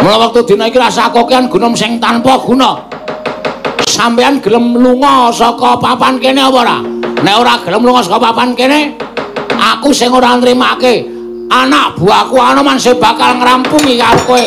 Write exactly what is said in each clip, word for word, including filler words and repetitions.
Mula wektu dina iki rasa kokean gunung sing tanpa guna. Sampeyan gelem lunga saka papan kene apa ora? Nek ora gelem lunga saka papan kene, aku sing ora nrimake. Anak buahku Anoman sing bakal ngrampungi karo kowe.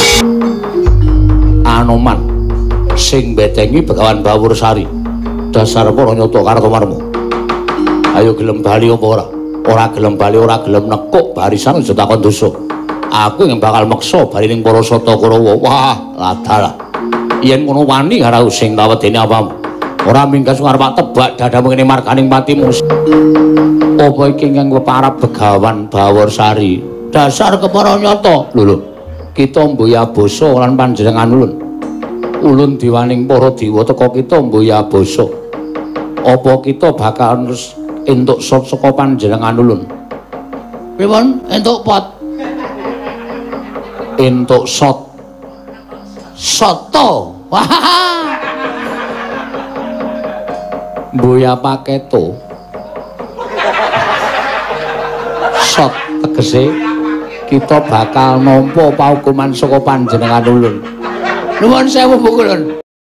Anoman sing betengi Begawan Bawursari. Dasar para nyata kartomarmu. Ayo gelem bali apa ora? Ora gelem bali, ora gelem nekuk barisan aja takon dosa. Aku yang bakal meksa bali ning para Sata Kurawa. Wah, ladalah. Yen ngono wani karo sing tawedene apamu. Ora minggas ngarep tebak dadamu ngene marganing patimu. Apa iki ingkang para Begawan Bawursari? Dasar kepara nyata. Lho lho. Kita mboya basa lan panjenengan ulun. Ulun diwaning para dewa teka kita mboya basa. Apa kita bakal entuk sot saka panjenengan ulun? Pripun? Entuk pot. Entuk sot. Soto. Wah. Mboya paketo. Sot tegese kita bakal nampa paukuman saka panjenengan ulun. Nuwun sewu Bu Kulon.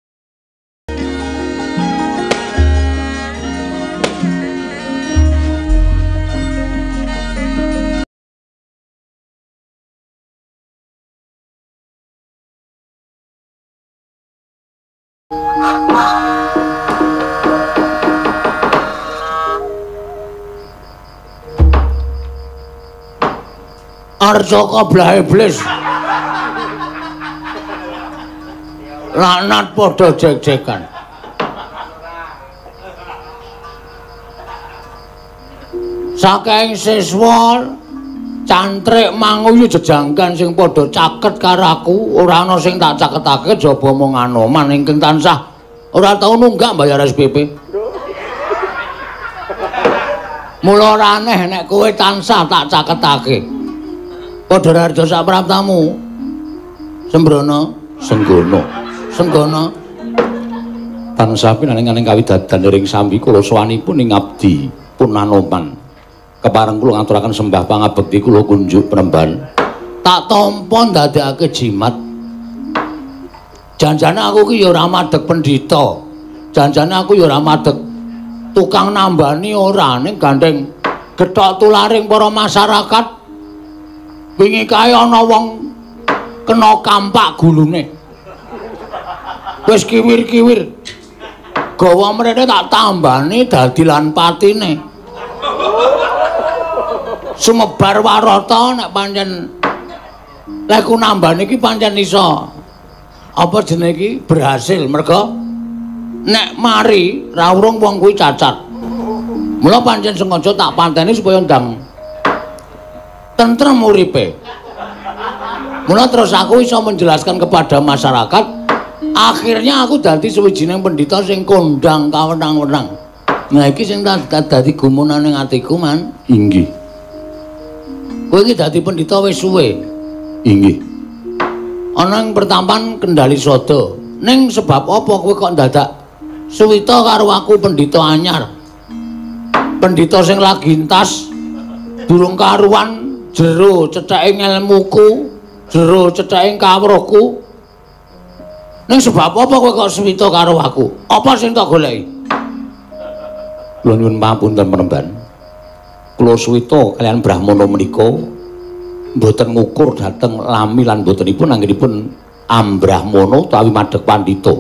Arja kablah iblis. Laknat padha jek-jekan. Saking siswa cantrik manguyu jejanggan sing padha caket karo aku, ora ana sing tak caketake jaba mung Anoman ingkang tansah ora tau nunggak bayar S P P. Mula ora aneh nek kowe tansah tak caketake. Padha rarja sak praptamu. Sembrono, Senggono, Senggono. Tansah pinaning-aning kawidadan ring sambi kula sawanipun ing abdi pun Anoman. Kepareng kula ngaturaken sembah pangabekti kula kunjuk penemban. Tak tampa ndadekake jimat. Janjane aku ki ya ora madheg pendhita. Janjane aku ya ora madheg tukang nambani ora ning gandeng gethok tularing para masyarakat. Wingi kae ana wong kena kampak gulune. Wis kiwir-kiwir. Gawa mrene tak tambani dadi lan patine. Sumebar warata nek pancen lek ku nambani iki pancen iso apa jenenge iki berhasil merga nek mari ra urung wong kuwi cacat. Mula pancen sengaja tak panteni supaya ndang tentrem uripe. Mula terus aku iso menjelaskan kepada masyarakat, akhirnya aku dadi suwijining pendhita sing kondang kawenang-wenang. Nah iki sing dadi gumunan ning atiku man. Inggih. Kowe iki dadi pendhita wis suwe. Inggih. Ana ing pertampan Kendali Sada. Ning sebab apa kowe kok dadak suwita karo aku pendhita anyar? Pendhita sing lagi entas durung karuan jero cetheke ilmuku, jero cetheke kawruhku. Ning sebab apa kowe kok suwita karo aku? Apa sing tak goleki? Kula nyuwun pamunten penemban. Kula suwita kalian Brahmana menika mboten ngukur dhateng lami lan botenipun anggenipun ambrahmana utawi madheg pandhita.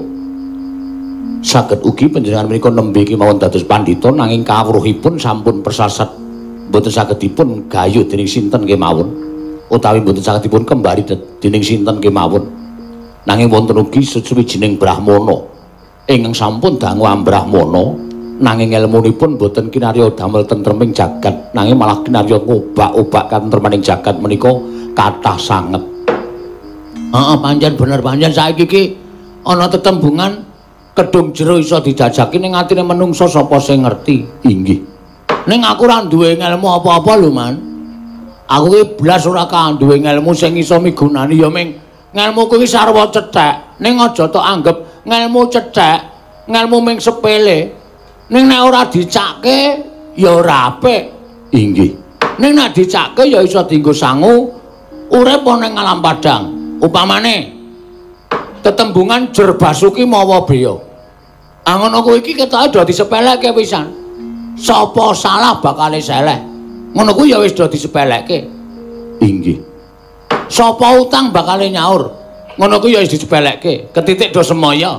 Saged ugi panjenengan menika nembe kemawon dados pandhita nanging kawruhipun sampun persasat mboten saged dipun gayuh dening sinten kemawon utawi mboten saged dipun kembali dening sinten kemawon. Nanging wonten ugi suwijining brahmana ingkang sampun dangu ambrahmana nanging ilmunipun boten kinarya damel tentreming jagat nanging malah kinarya ngobak-obak katentremaning jagat menika kathah sanget. Heeh, pancen bener pancen saiki iki ana tetembungan kedung jero iso dijajaki ning atine menungsa sapa sing ngerti. Inggih. Ning aku ora duwe ilmu apa-apa lho, Man. Aku iki blas ora kanduwe ilmu sing iso migunani ya ming ngelmuku iki sarwa cethek. Ning aja tok anggap ngelmu cethek, ngelmu ming sepele. Ning nek ora dicake ya ora apik. Inggih. Ning nek dicake ya iso dienggo sangu urip ning alam padang. upamane tetembungan jer Basuki mawa beya. Ah ngono kuwi iki ketoke dadi sepeleke pisan. Sapa salah bakale seleh. Ngono kuwi ya wis dadi sepeleke. Inggih. Sapa utang bakale nyaur. Ngono kuwi ya wis disepeleke. Ketitik do semaya.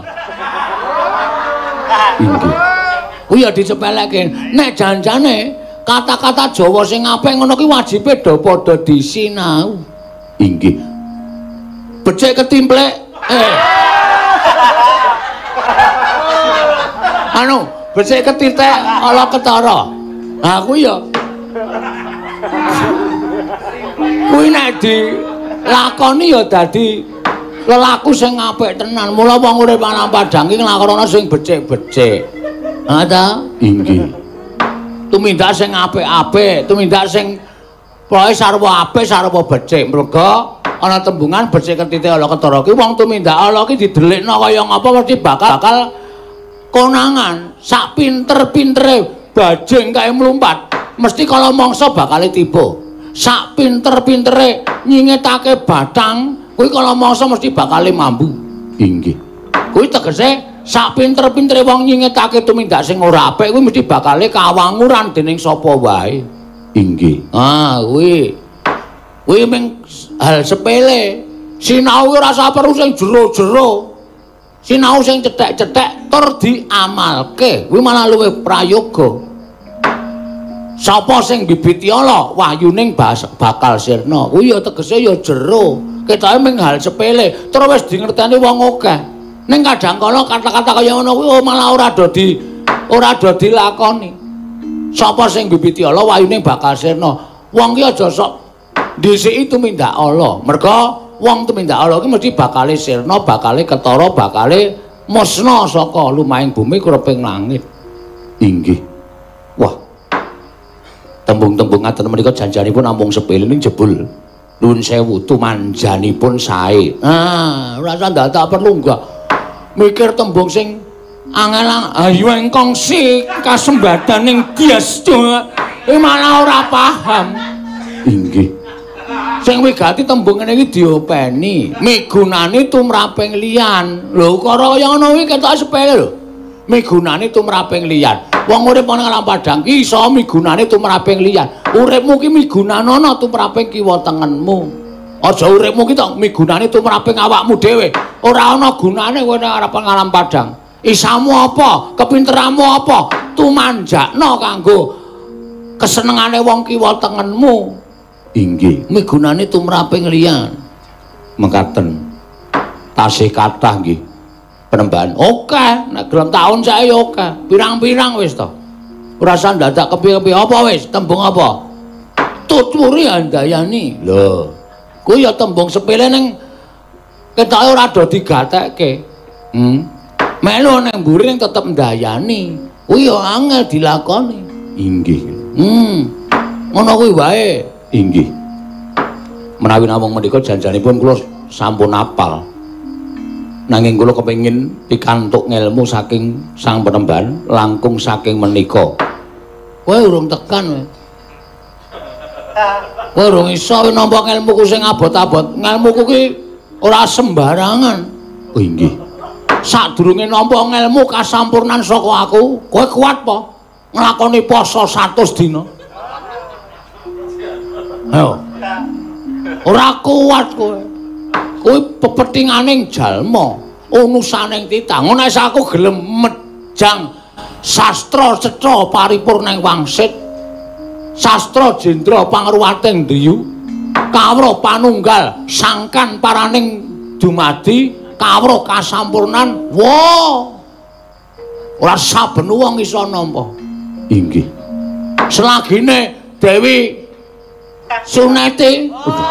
Inggih. Kuwi ya disepeleke. Nek janjane kata-kata Jawa sing apik ngono kuwi wajibe do padha disinau. Inggih. Becik ketimplek. Eh. Anu, becik ketitik ala ketara. Nah kuwi ya. Kuwi nek dilakoni ya dadi lelaku sing apik tenan. Mula wong urip ana Padang iki nglakonana sing becik-becik. Ha ta? Inggih. Tumindak sing apik-apik, tumindak sing pokoke sarwa apik, sarwa becik. Merga ana tembungan becik ketitik ala ketara ki wong tumindak ala ki didelikno kaya ngapa mesti bakal bakal konangan. Sak pinter-pintere bajing kae mlumpat, mesti kala mangsa bakal tiba. Sak pinter-pintere nyingetake batang, kuwi kala mangsa mesti bakal mambu. Inggih. Kuwi tegese sak pinter-pintere wong nyingetake tumindak sing ora apik kuwi mesti bakal kawanguran dening sapa wae. Inggih. Ah, kuwi kuwi mung hal sepele. Sinau ora usah perlu sing jero-jero. Sinau sing cethek-cethek tur diamalke, kuwi malah luwih prayoga. Sapa sing bibiti ala wahyuning bakal sirna. Kuwi ya tegese ya jero. Ketoke mung hal sepele, terus wis dingerteni wong akeh. Ning kadang kala kata-kata kaya ngono kuwi malah ora dadi ora dadi lakoni. Sapa sing bibiti ala wahyuning bakal sirna. Wong ki aja sok dhisiki tumindak ala. Merga wong tumindak ala ki mesti bakale sirna, bakale ketara, bakale musna saka lumahing bumi kureping langit. Inggih. Wah. Tembung-tembung ngaten menika janjanipun namung sepele ning jebul. Nuwun sewu tumanjanipun sae. Ah, ora usah dadak perlu enggak. Mikir tembung sing angel ayo engkong si kasembadaning Dias. Iki malah ora paham. Inggih. Sing wigati tembung ngene iki diopeni, migunani tumraping liyan. Lho karo kaya ngono kuwi ketok sepele lho. Migunani tumraping liyan. Wong urip ana ing Padang ki iso migunani tumraping liyan. Uripmu ki migunanana tumraping kiwa tengenmu. Aja uripmu ki tok migunani tumraping awakmu dhewe. Ora ana gunane kowe ning arep ngalam Padang. Isamu apa? Kepinteranmu apa? Tumanjakno kanggo kesenengane wong kiwa tengenmu. Inggih, migunani tumraping liyan. Mekaten. Tasih kathah nggih. Penembahan. Oke, nek gelem taun sae ya oke. Pirang-pirang wis to. Ora usah dadak kepiye-kepiye apa wis, tembung apa? Tuturi andayani. Lho, kuwi ya tembung sepele ning ketoke ora do digatekke. Hmm. Melu ning mburi ning tetep ndayani. Kuwi ya angel dilakoni. Inggih. Hmm. Ngono kuwi wae. Inggih. Menawi namung menika janjanipun kula sampun apal. Nanging kula kepengin pikantuk ngelmu saking Sang Penembahan langkung saking menika. Kowe urung tekan kowe. Kowe urung iso nampa ngelmuku sing abot-abot. Ngelmuku ki ora sembarangan. Oh inggih. Sadurunge nampa ngelmu kasampurnan saka aku, kowe kuat apa? Nglakoni poso satus dina. Ayo. Ora kuat kowe. Kowe pepethinganing jalma, unusaning titah. Ngono aku gelem mejang sastra cetha paripurning wangsit. Sastra jendra pangruwating driyu. Kawruh panunggal sangkan paraning dumadi, kawruh kasampurnan. Wo. Ora saben wong iso nampa. Inggih. Selagine Dewi Suneti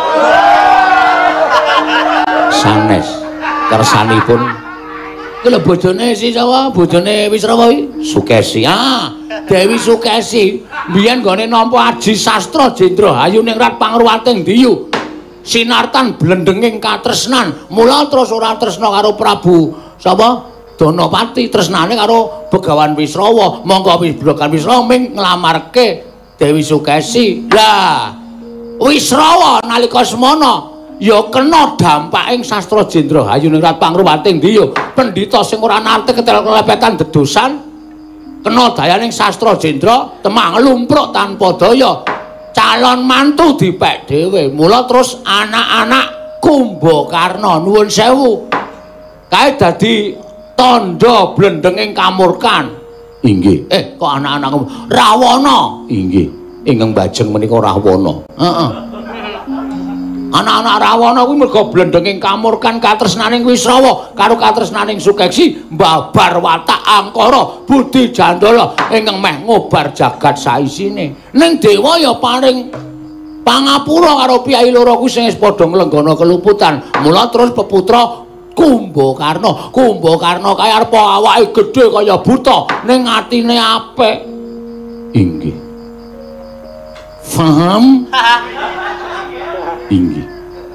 sanes kersanipun iki lho bojone si sapa bojone Wisrawa iki Sukesi. Ah Dewi Sukesi biyen gone nampa aji sastra jendra ayu ning rat pangruwating diyu sinartan blendenging katresnan mula terus ora tresna karo Prabu sapa Danapati tresnane karo Begawan Wisrawa monggo Begawan Wisrawa ming nglamarke Dewi Sukesi. Lah Wisrawa nalika semana ya kena dampaking sastra Jendra Hayu ning Rat Pangruwating ndi ya pendhita sing ora nate ketel kelepetan dedosan kena dayaning sastra Jendra temang lumpruk tanpa daya calon mantu dipek dhewe mula terus anak-anak Kumbakarna nuwun sewu kae dadi tandha blendenging kamurkan inggih eh kok anak-anak Rawana inggih ingkang bajeng menika Rawana heeh anak-anak Rawana kuwi merga blendenging kamurkan katresnaning Wisrawa karo katresnaning Sukeksi mbabar watak angkara budi jandala ingkang meh ngobar jagat saisine ning dewa ya paring pangapura karo piyai loro kuwi sing wis padha nglenggana keluputan mula terus peputra Kumbakarna Kumbakarna kaya arep awake gedhe kaya buta ning atine apik inggih paham inggih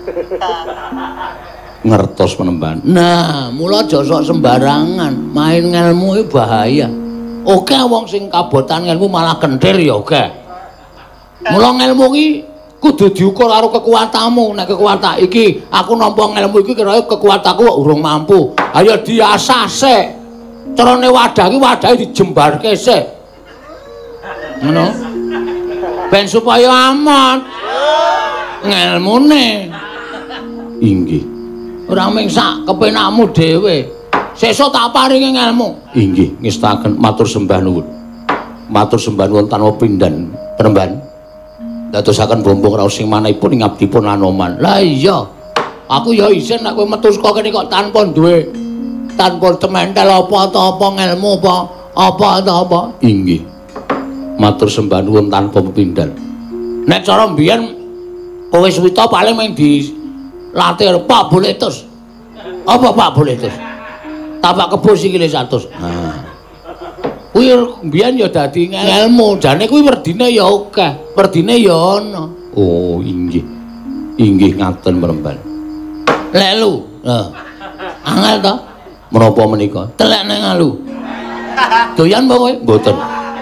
ngertos penemban nah mula aja sok sembarangan main ngelmu iki bahaya oke wong sing kabotan ngelmu malah kenthil ya oke mula ngelmu iki kudu diukur karo kekuatanmu nek kekuatan iki aku nampa ngelmu iki kira kekuatanku kok urung mampu ayo diasah sik carane wadah iki wadahe dijembarke sik ngono ben supaya aman ngelmune inggih ora mung sak kepenakmu dhewe sesuk tak paringi ngelmu inggih ngestaken matur sembah nuwun matur sembah nuwun tanpa pindhan penemban dadosaken bombong raos sing manahipun ing abdipun Anoman lah iya aku ya isin nek kowe metu saka kene kok tanpa duwe tanpa tementel apa ta apa ngelmu apa apa ta apa inggih matur sembah nuwun tanpa pepindhan nek cara mbiyen kowe suwita paling mung dilatih Pak Boletus apa Pak Boletus tapak kebo sikile seratus nah kuwi mbiyen ya dadi ngelmu jane kuwi werdine ya akeh werdine ya ana oh inggih inggih ngaten Mremban lelu nah angel to menapa menika telek nang alu doyan apa kowe mboten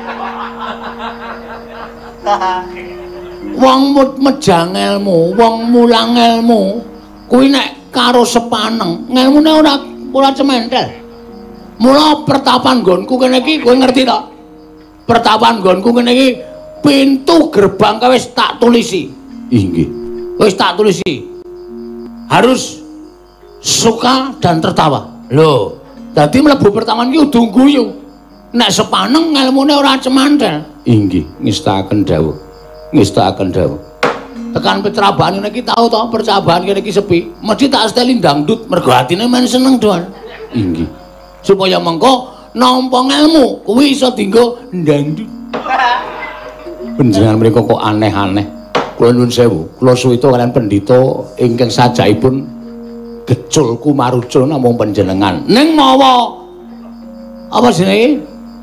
wong mejang ilmu wong mulang ilmu kuwi nek karo sepaneng ngelmune ora ora cementel mula pertapan nggonku kene iki kowe ngerti to pertapan nggonku kene iki pintu gerbang wis tak tulisi inggih wis tak tulisi harus suka dan tertawa lho dadi mlebu pertapan iki kudu guyu nek sepaneng ngelmune ora cementel inggih ngestaken dawuh ngestaken dawuh tekan petrabahan iki tau to percabahan kene iki sepi mesti tak steli dangdut mergo atine men seneng doan inggih supaya mengko nampa ilmu kuwi iso dienggo dangdut panjenengan mriku kok aneh-aneh kula nuwun sewu kula suwita kalian pendhita ingkang sajaipun gecul kumarucul namung panjenengan ning mawa apa jenenge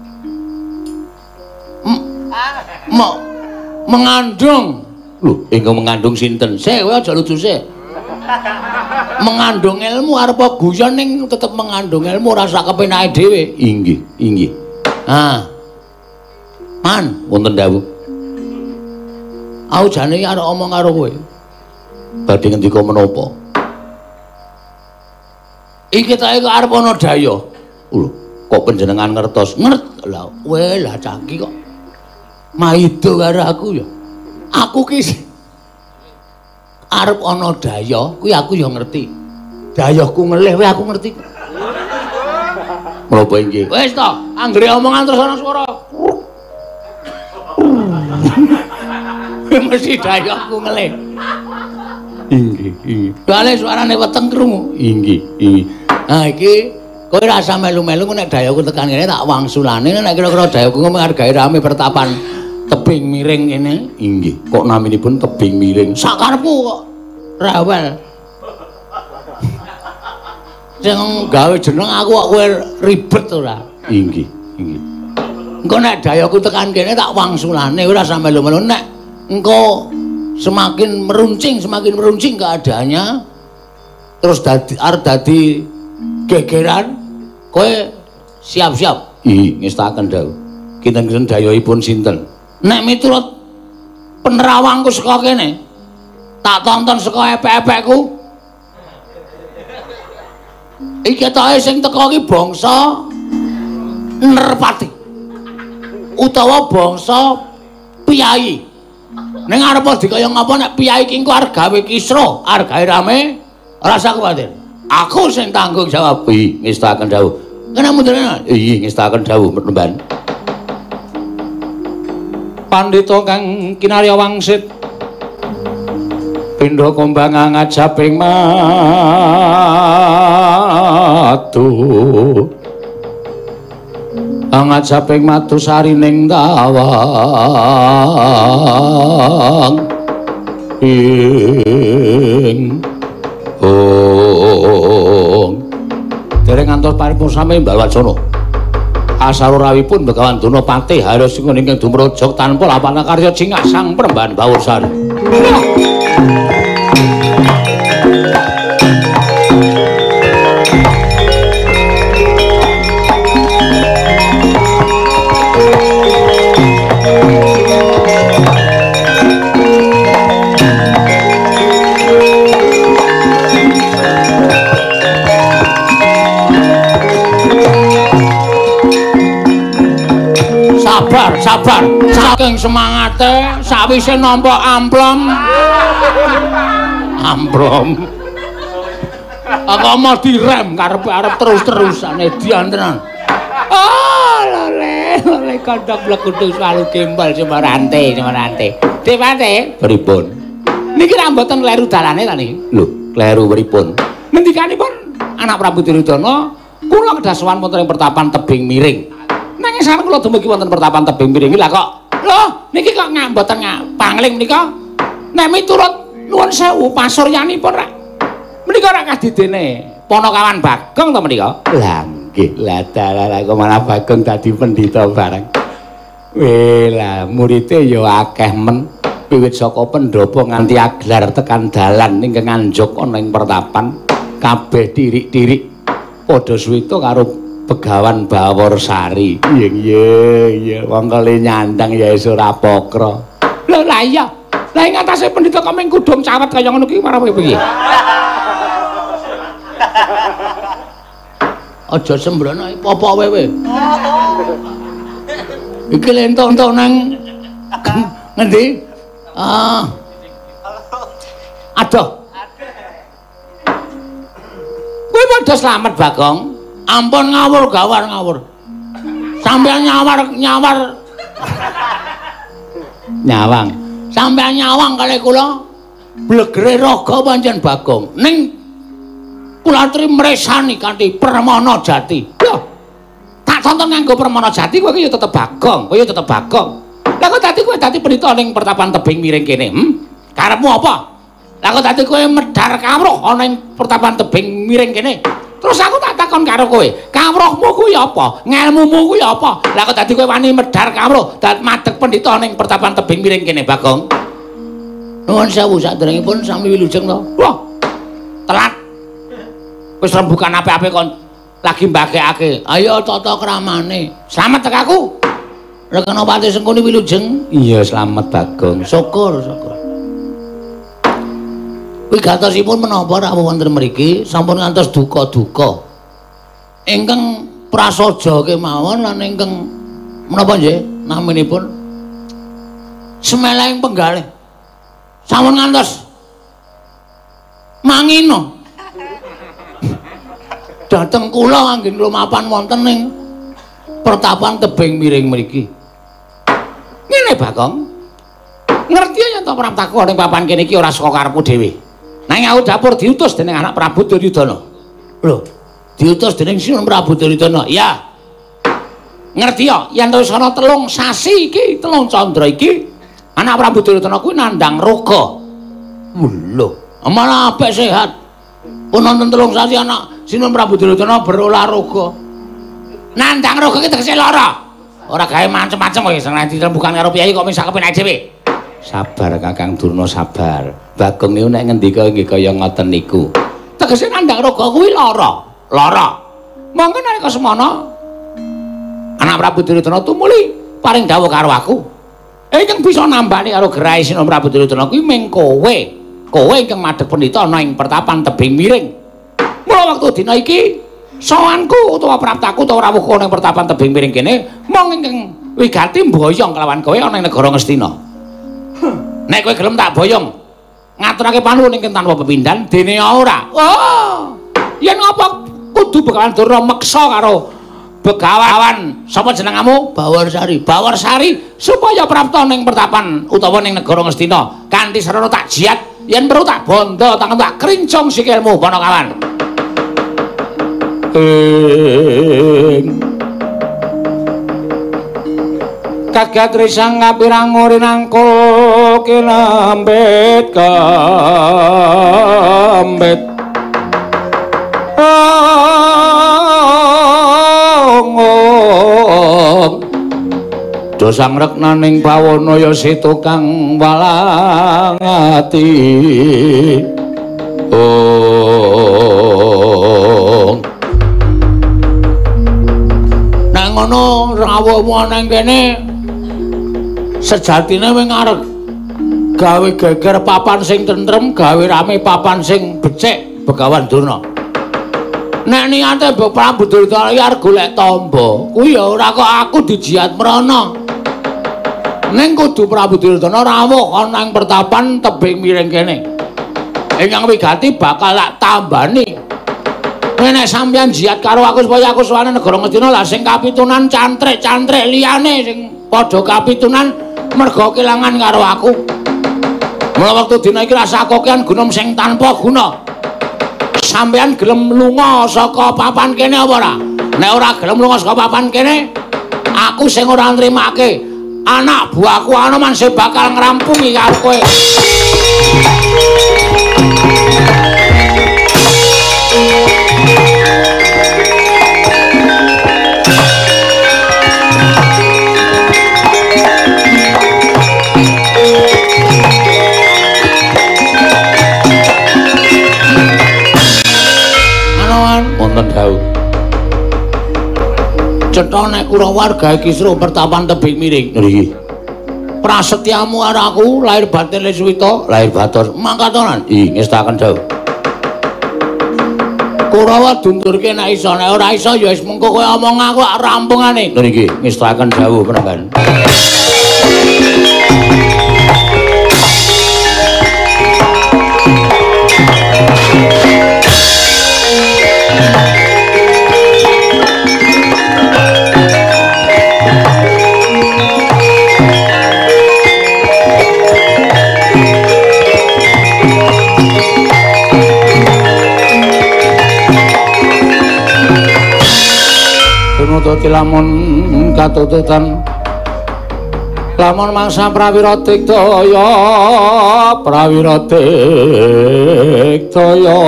mau mengandung lho ingkang mengandung sinten sik kowe aja lucu sik mengandung ilmu arep guyon ning tetep mengandung ilmu rasa kepenake dhewe inggih inggih ah man wonten dawuh aku jane arep omong karo kowe badhe ngendika menapa iki ta iku arep ana daya lho kok panjenengan ngertos ngert lha kowe lah caki kok maido karo aku ya aku ki arep ana daya kuwi aku ya ngerti dayahku ngelih kowe aku ngerti menapa inggih wis to anggere omongan terus ana swara mesti dayahku ngelih inggih inggih bale suarane weteng krungu inggih inggih ha iki kowe rasa melu-melu nek dayahku tekan kene tak wangsulane nek kira-kira dayahku menghargai rame pertapan tebing miring ini inggih kok naminipun tebing miring sakarepku kok rewel sing gawe jeneng aku kok kowe ribet ora inggih inggih engko nek dayaku tekan kene tak wangsulane ora sampe melu-melu nek engko semakin meruncing semakin meruncing keadaannya terus dadi arep dadi gegeran kowe siap-siap ih ngestaken dawuh kinten-kinten dayahipun sinten nek miturut penerawangku saka kene Tak tonton saka epek-epekku. Iki ketoke sing teko iki bangsa Nerpati. Utawa bangsa piyai. Ning arep dikaya ngapa nek piyai iki engko arep gawe kisra, arep gawe rame, ora usah kuwatir. Aku sing tanggung jawab. Ih, ngestaken dawuh. Kena mundur. Ih, ngestaken dawuh Mremban. Pandhita kang kinarya wangsit pindha kumbang ngajaping matu. Ngajaping matu sarining tawang ing ong dereng ngantos paripun sami Mbak Wacana asarurawipun Begawan Dunapati harus ingkang dumrojog tanpa lapan karya cingak sang Premban Bawursari. Sabar, sabar. Saking semangate sawise nampa amplom. Amplom. Aku mau direm karepe arep terus-terusane diantenan. Oh, lole, lole kandhak blekudu selalu gembal Semarante, Semarante. Dewate, pripun? Niki ra mboten kleru dalane ta niki? Lho, kleru pripun? Ngendikanipun anak Prabu Duryudana, kula kedah sowan wonten ing pertapan tebing miring. Nanging sareng kula dumugi wonten pertapan tebing miring iki lha kok lho niki kok mboten pangling menika nek miturut nuwun sewu pasuryanipun rek menika rak kadidene Panakawan Bagong to menika lha nggih lha dalah kok malah Bagong dadi pendhita bareng weh lah murite ya akeh men wiwit saka pendopo nganti aglar tekan dalan ingkang nganjuk ana ing pertapan kabeh tirik-tirik padha suwita karo Begawan Bawursari. Iya iya iya wong kali nyandang ya iso ora pokra. Lha lah iya. Lah ing atase pendhita kok mung kudung cawet kaya ngono ki marang piye? Aja sembrono apa wewe. Iki lentok-entok nang ngendi? Ah. Aduh. Kowe padha slamet Bagong. Ampun ngawur gawar ngawur. Sampeyan nyawar nyawar. Nyawang. Sampeyan nyawang kali kula. Blegere raga pancen Bagong. Ning kula atri mresani kanthi Permana Jati. Lho. Tak tonton nganggo Permana Jati kowe iki ya tetep Bagong, kowe ya tetep Bagong. Lah kok dadi kowe dadi pendhita ning pertapan tebing miring kene, hm? Karepmu apa? Lah kok dadi kowe medhar kawruh ana ing pertapan tebing miring kene? Terus aku tak takon karo kowe, kawruhmu kuwi apa? Ngelmumu kuwi apa? Lah kok dadi kowe wani medhar kawruh dan madheg pendhita ning pertapan tebing miring kene, Bagong? Nuwun sewu sadèrèngipun sami wilujeng to. Wah. Telat. Wis rembukan ape-ape kon lagi mbagekake. Ayo tata kramane. Slamet tekaku. Rekana Pati Sengkuni wilujeng. Iya, slamet Bagong. Syukur, syukur. Wigatosipun menapa rawuh wonten mriki sampun ngantos duka-duka. Ingkang prasaja kemawon lan ingkang menapa nggih naminipun Semeleng Penggalih. Sampun ngantos mangina. Dateng kula anggen lumapan wonten ing pertapan tebing miring mriki. Ngene Bagong. Ngerti yen to Praptaku ning papan kene iki ora saka karepmu dhewe. Nanging aku dapur diutus dening anak Prabu Duryudana. Lho, diutus dening Sinten Prabu Duryudana. Ya. Ngerti ya, yen wis ana telung sasi iki, telung candra iki, anak Prabu Duryudana kuwi nandhang roga. Lho, malah apik sehat. Pun nonton telung sasi anak Sinten Prabu Duryudana berolahraga. Nandhang roga iki tegese lara. Ora gawe macem-macem kok sing nanti rembukan karo piyai kok misak kepenak dhewe. Sabar Kakang Durna, sabar. Bagong niku nek ngendika nggih kaya ngoten niku. Tegese nandhang roga kuwi lara, lara. Monggo nalika semana anak Prabu Duryudana tumuli paring dawuh karo aku. Ingkang bisa nambani karo gerahe Sinten Prabu Duryudana kuwi mung kowe. kowe ingkang madhep pendhita ana ing pertapan tebing miring. Mula wektu dina iki sowanku utawa praptaku utawa rawuhku ning pertapan tebing miring kene mong ingkang wigati mboyong kelawan kowe ana ing negara Ngastina. Nek kowe gelem tak boyong ngaturake panuwun ingkang tanpa pepindhan dene ora. Oh, yen ngopo kudu Begawan Durna meksa karo Begawan sapa jenengmu? Bawarsari. Bawarsari supaya prapta ning pertapan utawa ning negara Ngastina kanthi sarana tak jiat yen perlu tak bondo tangan tak krincung sikilmu Panakawan. Ing kagat risang ngapirang urinangkul kinambet kambet dosang reknaning bawana ya setu kang walang ati. Oh nang ngono rawuhmu ana kene sejatine wing arep gawe geger papan sing tentrem, gawe rame papan sing becik Begawan Durna. Nek niate Mbok Prabu Duryudana arep golek tamba, kuwi ya ora kok aku dijiat mrana. Ning kudu Prabu Duryudana rawuh ana ing pertapan tebing miring kene. Ingkang wigati bakal tak tambani. Nek sampeyan jiat karo aku supaya aku suwane negara Ngastina lah sing kapitunan cantrik-cantrik liyane sing padha kapitunan merga kelangan karo aku. Mula wektu dina iki rasa kokean gunung sing tanpa guna. Sampeyan gelem lunga saka papan kene apa ora? Nek ora gelem lunga saka papan kene, aku sing ora nrimake anak buahku Anoman sing bakal ngrampungi karo kowe. Wonten dawuh cetha nek Kurawa gawe kisruh pertapan tebing miring niki prasetyamu karo aku lahir batin Leswita lahir batos mangkatonan ih ngestaken dawuh Kurawa dundurke nek iso nek ora iso ya wis mengko kowe omong aku rampungane niki ngestaken dawuh penambahan. Dadi lamun katututan lamun mangsa prawira diktaya prawira diktaya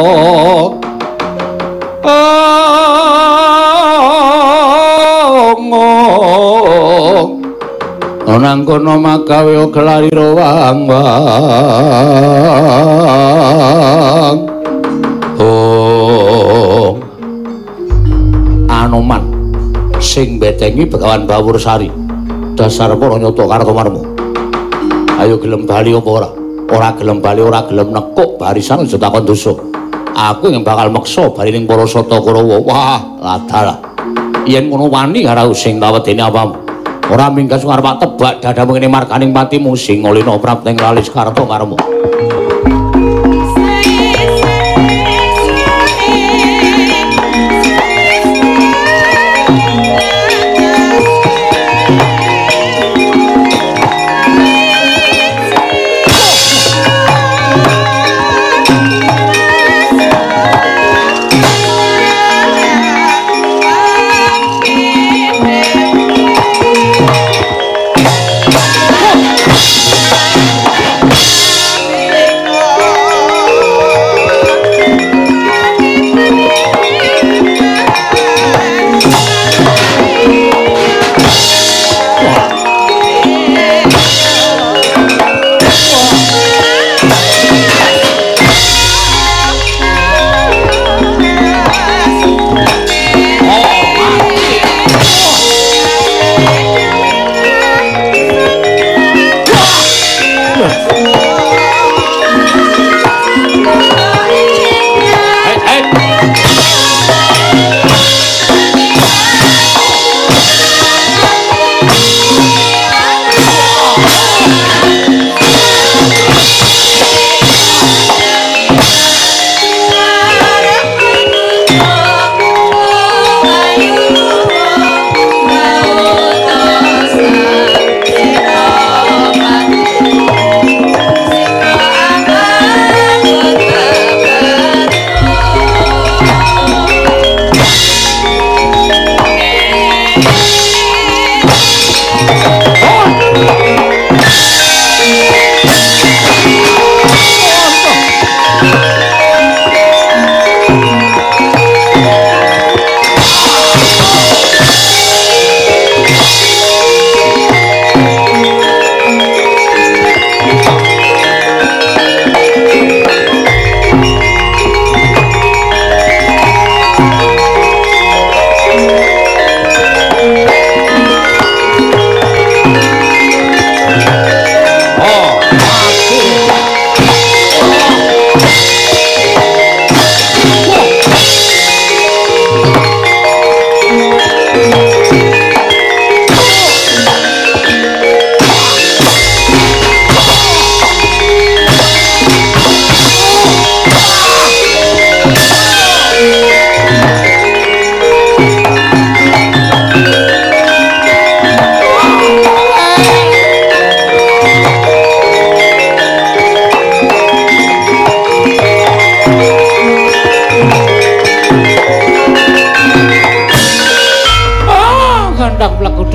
nang kono magawe gelari rowang wang oh Anoman sing betengi Begawan Bawarsari dasar para nyata kartomarmu. Ayo gelem bali apa ora? Ora gelem bali ora gelem nekuk barisan aja takon dosa. Aku yang bakal meksa bali ning para sata Kurawa. Wah, ladal. Yen ngono wani karo sing tawedene apamu. Ora minggas ngarep tebak dadamu ngene marganing patimu sing ngolina prapteng lalis karto karemu.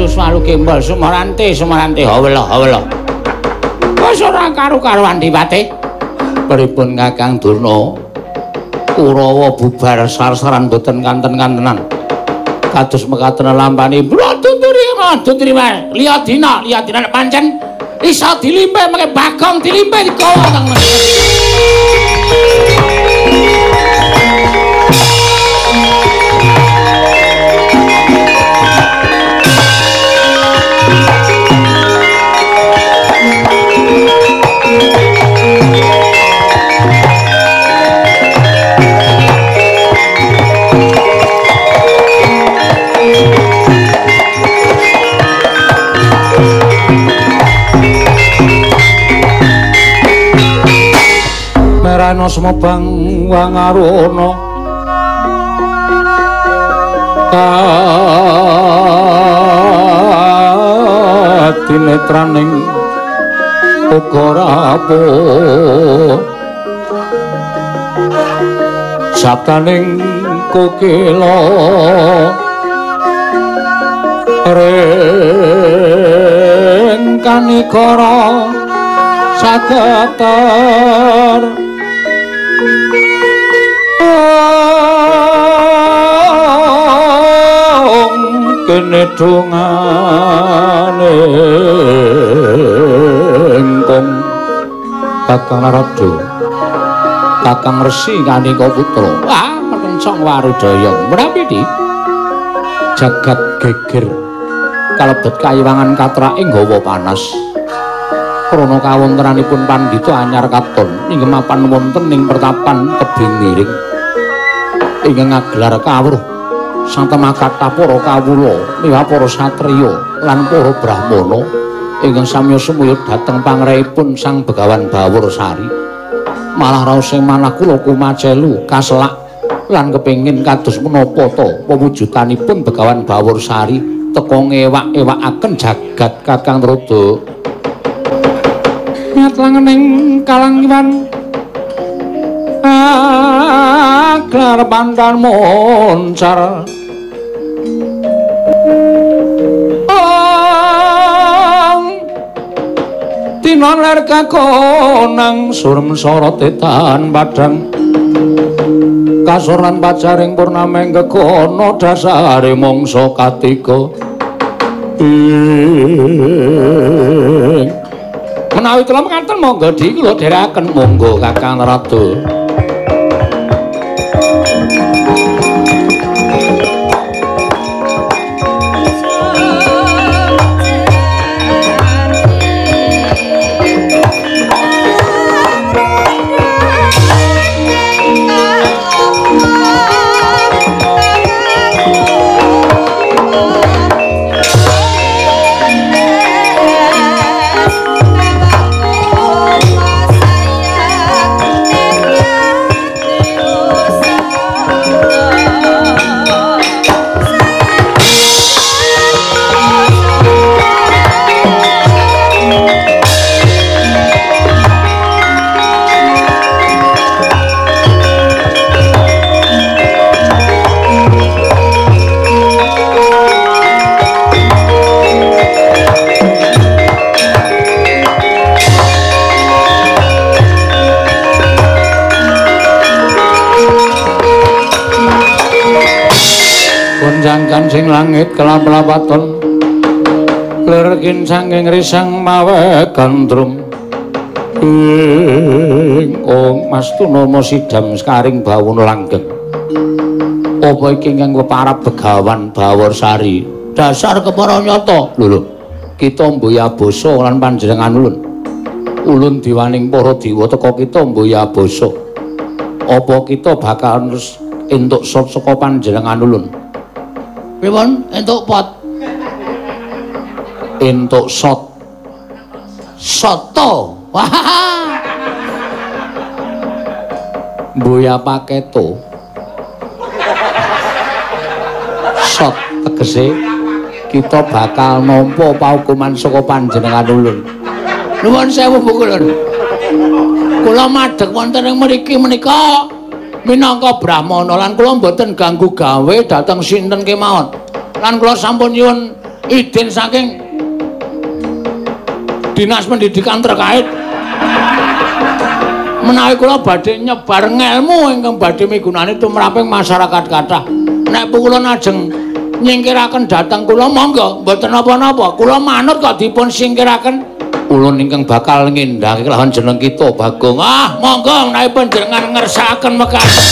suswalu gembol sumarante sumarante hawela hawela. Wis ora karo-karuan Dipate. Pripun Kakang Durna? Kurawa bubar sar-saran boten kanten-kantenan. Kados mekaten lampani Bratunduri Madundriwa liya dina liya dina pancen isa dilimpe mengke Bagong dilimpe digawa teng Merana semobang wangarana kadinetraning uga rapuh sabdaning kokila ring kanikara sagetar kene dongane engkong Kakang Narada Kakang Resi Kanika Putra ah merencong Warudaya menawi di jagat geger kalebet kayiwangan katraking gawa panas krana kawontenanipun pandhita anyar katon inggih mapan wonten ing pertapan tebing miring ingkang ngagelar kawruh sang temakata para kawula miwah para satriya lan para brahmana ingkang samya sumuya dhateng pangrehipun Sang Begawan Bawur Sari malah raos sing manah kula kumacelu kaselak lan kepengin kados menapa ta pewujudanipun Begawan Bawur Sari teka ngewak-ewakaken jagat Kakang Narada nyat langening kalangiwan aglar pandan moncar tinon ler kakonang surem sorot etan padang kasoran pacaring purnameng kekono dasare mongso katiga menawi kula mekaten monggo di kula dherekaken monggo Kakang Narada Jangkan sing langit kelap-lapaton lerkin sanging risang mawe gandrum ing ong Mastuna sidam skaring bawun langgeng apa iki ingkang para Begawan Bawur Sari dasar kepara nyata lho lho kita mboya basa lan panjenengan ulun ulun diwaning para dewa teka kita mboya basa apa kita bakal entuk sop saka panjenengan ulun pripun entuk pot entuk sot soto wah mboya paketo sot tegese kita bakal nampa paukuman saka panjenengan ulun nuwun sewu Bu Kulon kula madheg wonten ing mriki menika minangka brahmana lan kula mboten ganggu gawe dhateng sinten kemawon lan kula sampun nyuwun Idin saking Dinas Pendidikan terkait menawi kula badhe nyebar ngelmu ingkang badhe migunani tumraping masyarakat kathah. Nek kula ajeng nyingkiraken dhateng kula monggo mboten napa-napa. Kula manut kok dipun singkiraken. Ulun ingkang bakal ngendhake kelawan jeneng kita Bagong. Ah, monggo menawi panjenengan ngersakaken mekaten.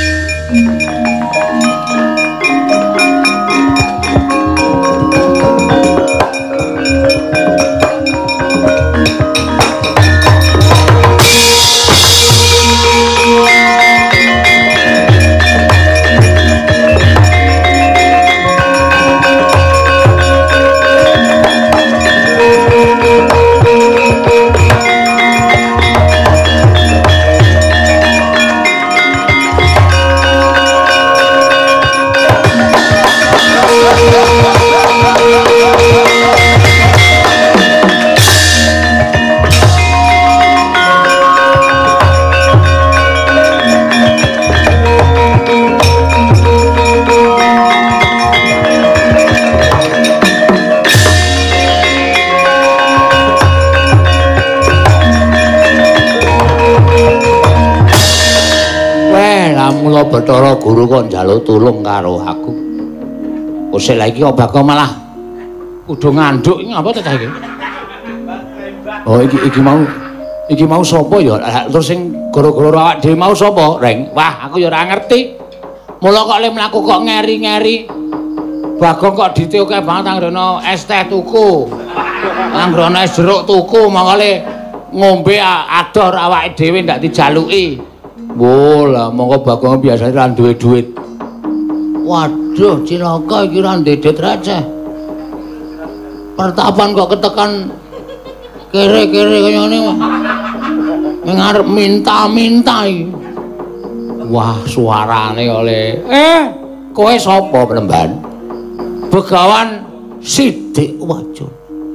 Mula Bathara Guru kok njaluk tulung karo aku. Kok lagi kok bakal malah kudu nganduk iki ngapa ta iki? Oh iki iki mau iki mau sapa ya? Terus sing gara-gara awak dhewe mau sapa, Reng? Wah, aku ya ora ngerti. Mula kok le mlaku kok ngeri-ngeri. Bagong kok ditiuke banget anggrono es teh tuku. Anggrono es jeruk tuku, mangkale ngombe ador awake dhewe ndak dijaluki. Bola, monggo Bagong biasane ra duwe duit. Waduh, cilaka iki ra ndedet receh. Pertapan kok ketekan kere-kere kaya ngene mah. Ning arep minta-minta iki. Wah, suarane oleh. Eh, kowe sapa, Plemban? Begawan Sidik Wacana.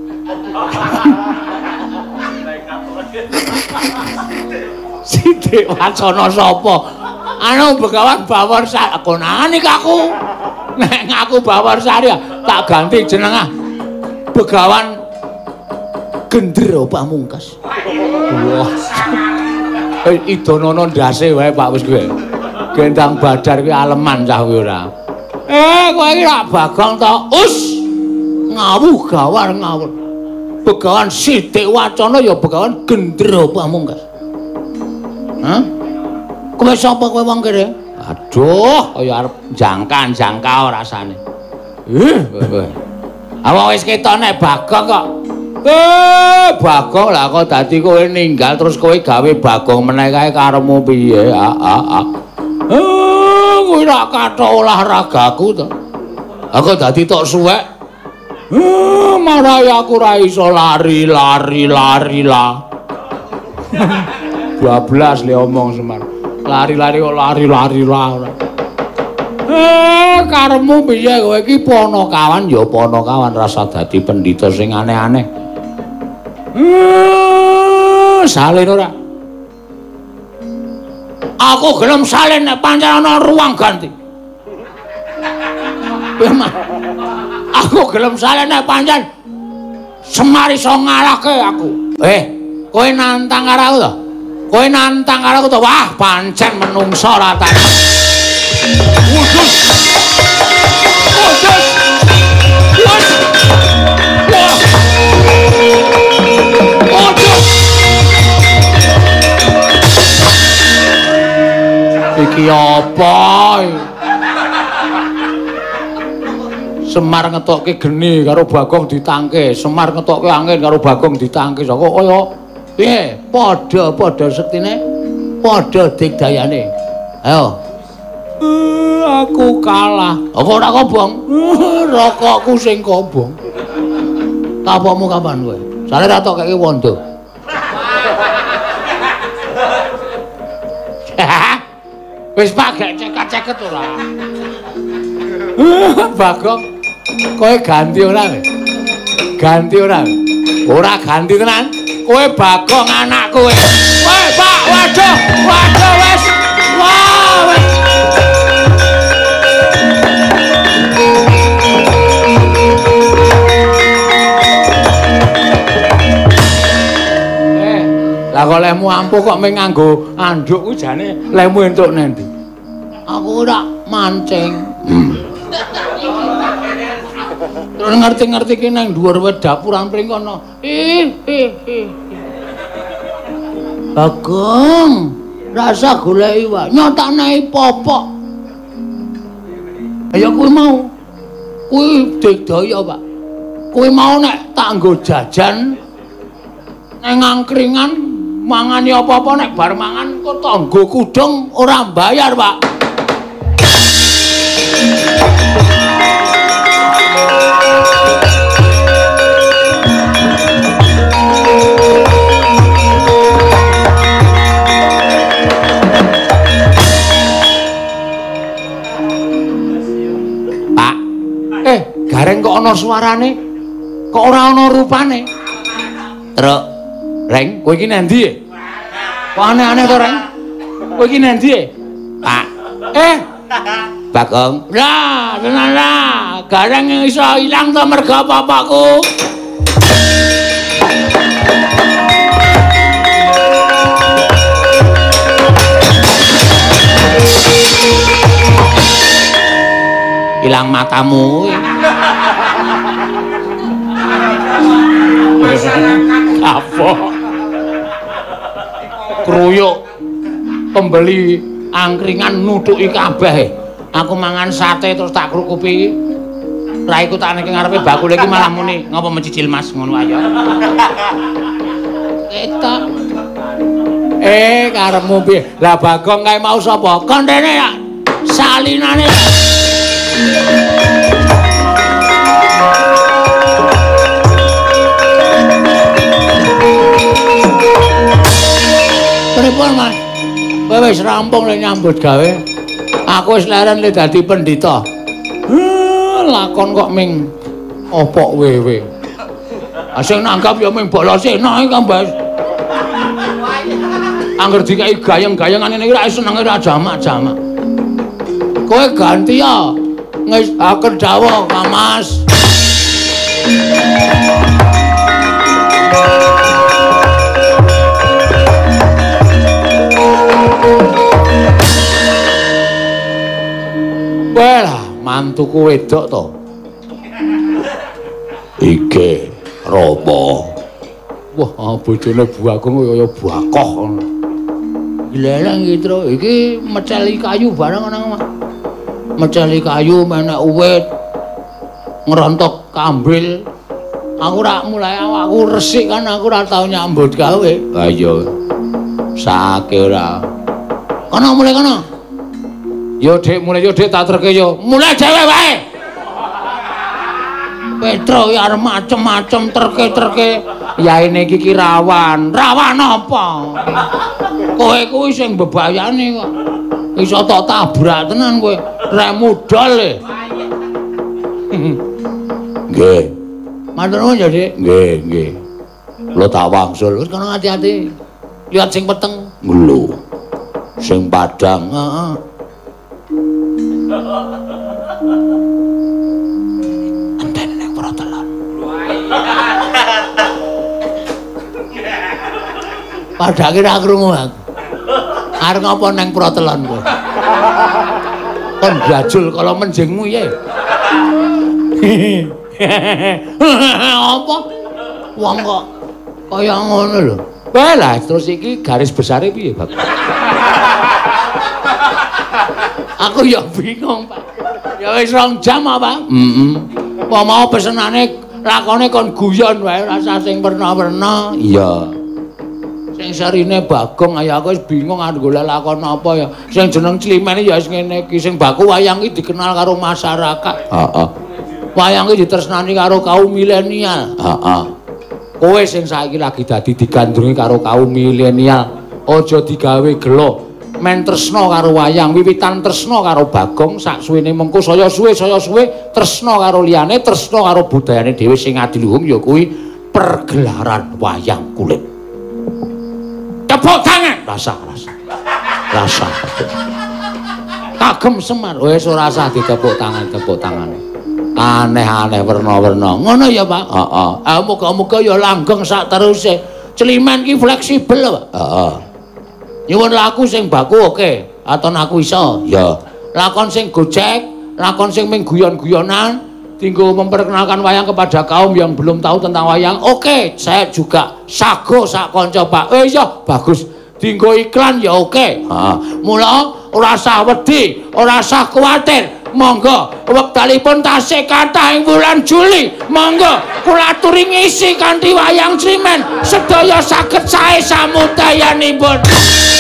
Sidik Wacana sapa? Anu Begawan Bawor Sari. Konane aku. Nek ngaku Bawor Sari tak ganti jeneng ah. Begawan Gendro Pamungkas. Wah. Eh idonono ndase wae Pak wis kowe. Gendang Badar kuwi aleman cah kowe ora. Eh kowe iki rak Bagong to. Us. Ngawuh gawar ngawur. Begawan Sidik Wacana ya Begawan Gendro Pamungkas. Hah? Kowe sapa kowe wong kene? Aduh, kaya arep jangkan-jangkau rasane. Eh, kowe. Awak wis ketok nek Bagong kok. Eh, Bagong lah kok dadi kowe ninggal terus kowe gawe Bagong meneh kae karemu piye? Ah ah ah. Eh, kowe rak kathok olahragaku to. Aku dadi tok suwek. Eh, marai aku ra iso lari-lari lari lah. dua belas le omong Semar. Lari-lari kok lari-lari lah. Eh, karemu piye kowe iki ponokawan ya ponokawan rasa dadi pendhita sing aneh-aneh. Eh, salin ora? Aku gelem salin nek pancen ana ruang ganti. Aku gelem salin nek pancen Semar iso ngalahke aku. Eh, kowe nantang karo aku to? Kowe nantang karo aku to? Wah, pancen menungso ra tak. Wudus. Wudus. Wudus. Wah. Wudus. Iki apa? Semar ngetokke geni karo Bagong ditangke. Semar ngetokke angin karo Bagong ditangke. Kok kaya piye? Padha-padha sektine, padha digdayane. Ayo. Uh, aku kalah. Apa ora kobong? Uh, rokokku sing kobong. Kapokmu kapan kowe? Sale ra tok keke wondo. Wis Pak gek ceket-ceket ora. Bagong, kowe ganti ora? Ganti ora? Ora ganti tenan. Kowe Bagong anakku kowe. Woi, Pak, waduh, waduh wis. Wah, wis. lemu ampuh kok mung nganggo anduk kuwi jane lemu entuk nendi? Aku ora mancing. Hmm. Terus ngerti-ngerti ki nang dhuwur wit dapur ampring kono. Ih, ih, ih. Bagong, rasa goleki wae. Nyotakne popok. Ya kuwi mau. Kuwi digdaya, Pak. Kuwi mau nek tak nggo jajan nang angkringan mangani apa-apa nek bar mangan kok tak nggo kudung ora bayar, Pak. Pak, eh gareng kok ana suarane? Kok ora ana rupane? Truk, Reng, kowe iki nang ndi? Kok aneh-aneh to, Reng? Kowe iki nang ndi? Pak. Eh, Bagong. Lah, tenan lah. Gareng iso ilang to merga bapakku. Ilang matamu. Apa? Kruyuk pembeli angkringan nutuki kabeh. Aku mangan sate terus tak krukupi. Raiku tak nek ngarepe bakul iki malah muni, ngapa mencicil Mas ngono ayo. Ketok. Eh, karepmu piye? Lah Bagong kae mau sapa? Kontene ya salinane. Pripun, Mas? Kowe wis rampung lek nyambut gawe. Aku wis leren le dadi pendhita. Lakon kok ming opok wewe. Ah sing nanggap ya ming bolose enak iki Mbak. Angger dikai gayeng-gayengan ngene iki ra senenge ra jamak-jamak. Kowe ganti ya. Ngis aken dawuh, Mas. Wah, mantuku wedok to. Iki Rama. Wah, bojone Bu Agung kaya bakoh ngono. Gileleng iki, Tru. Iki meceli kayu bareng nang omah. Meceli kayu menek uwit. Ngerontok kambil. Aku ora mulai awakku resik kan aku ora tau nyambut gawe. Ha iya. Sake ora. Kono mulai kono. Yo Dik, mulai yo Dik tak terke yo. Mulai dhewe wae. Petro ya arep macem-macem terke-terke. Yaine iki ki rawan. Rawan apa? Kowe kuwi sing bebayane kok. Iso tak tabrak tenan kowe. Rek mudhol e. Nggih. Matur nuwun ya, Dik. Nggih, nggih. Lo tak wangsul. Wis kono hati-hati. Lihat sing peteng. Lho. Sing padang, heeh. Enten nek protelon. Padake ra krungu aku. Arep ngapa neng protelon kowe? Kon jajul kala menjingmu ya. Apa? Wong kok kaya ngono lho. Wah lah terus iki garis besare piye, Bab? Aku ya bingung, Pak. Ya wis rong jam apa? Heeh. Apa mau pesenane lakone kon guyon wae rasa sing werna-werna. Iya. Sing sarine Bagong ayo aku wis bingung arep golek lakon apa ya. Sing jeneng Climene ya wis ngene iki sing baku wayang iki dikenal karo masyarakat. Heeh. Wayang iki ditresnani karo kaum milenial. Heeh. Kowe sing saiki lagi dadi digandrungi karo kaum milenial, aja digawe gelo. Men tresna karo wayang, wiwitan tresna karo Bagong, sak suwene mengko saya suwe saya suwe tresna karo liyane, tresna karo budayane dhewe sing adiluhung ya kuwi pergelaran wayang kulit. Tepuk tangan, rasa rasa. Rasa. Kagem Semar, wis ora usah ditepuk tangan, tepuk tangane. Aneh-aneh werna-werna. Ngono ya, Pak? Heeh. Ah muga-muga ya langgeng sak teruse. Celimen ki fleksibel, Pak. Heeh. Nyuwun laku sing baku oke, aton aku iso. Ya. Lakon sing gojek, lakon sing ming guyon-guyonan, tinggal memperkenalkan wayang kepada kaum yang belum tahu tentang wayang. Oke, saya juga sago sak kanca, Pak. Eh iya, bagus. Tinggal iklan ya oke. Ha, mula ora usah wedi, ora usah kuwatir. Monggo wektalipun tasih kathah ing wulan Juli. Monggo kula aturi ngisi kanthi wayang Celimen sedaya saged sae samudayanipun.